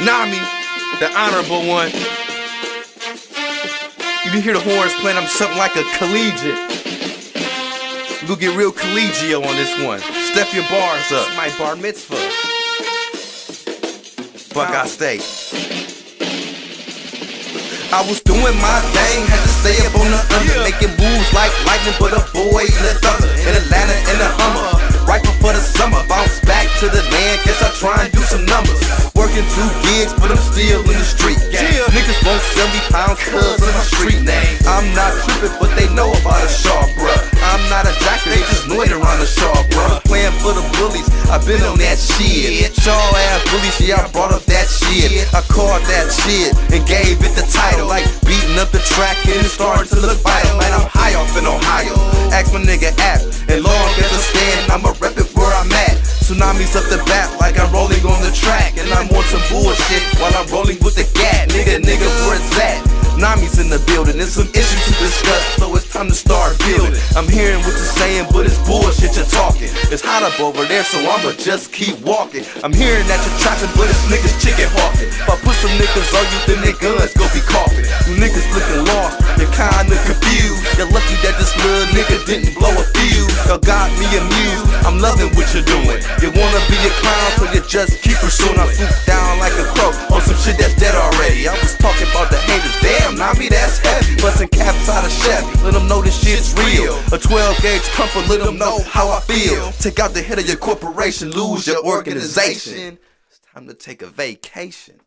Nami, the honorable one. You can hear the horns playing, I'm something like a collegiate. We gonna get real collegial on this one. Step your bars up. It's my bar mitzvah. Buckeye State. I was doing my thing, had to stay up on the under, making moves like lightning, but a boy in the thunder, in Atlanta in the Hummer. Right before the summer, bounce back to the land, guess I try and do some numbers. Working 2 gigs, but I'm still in the street game. Niggas won't sell me pounds, cuz of my street name. I'm not tripping, but they know about a sharp, bruh. I'm not a jacker, they just loiter around the sharp, bruh. Playing for the bullies, I've been on that shit. Y'all ass bullies, yeah, I brought up that shit. I called that shit and gave it the title, like beating up the track and it started to look vital. Man, I'm high off in Ohio. Ask my nigga App, and long as I stand, I'ma rep it where I'm at. Tsunami's up the bat like I'm rolling on the track, and I'm on some bullshit while I'm rolling with the gat. Nigga, where it's at? Nami's in the building, there's some issues to discuss, so it's time to start building. I'm hearing what you're saying, but it's bullshit you're talking. It's hot up over there, so I'ma just keep walking. I'm hearing that you're trapping, but it's niggas chicken hawking. If I put some niggas on you, then their guns go be coughing. You niggas looking lost, you're kinda confused. You're lucky that this little nigga didn't blow a fuse. Y'all got me amused, I'm loving what you're doing. You wanna be a clown, so you just keep pursuing. I swoop down like a crow on some shit that's dead already. I was talking about the haters, damn, Nami, that's heavy. Bustin' caps out of Chevy, let them know this shit's real. A 12 gauge comfort, let them know how I feel. Take out the head of your corporation, lose your organization. It's time to take a vacation.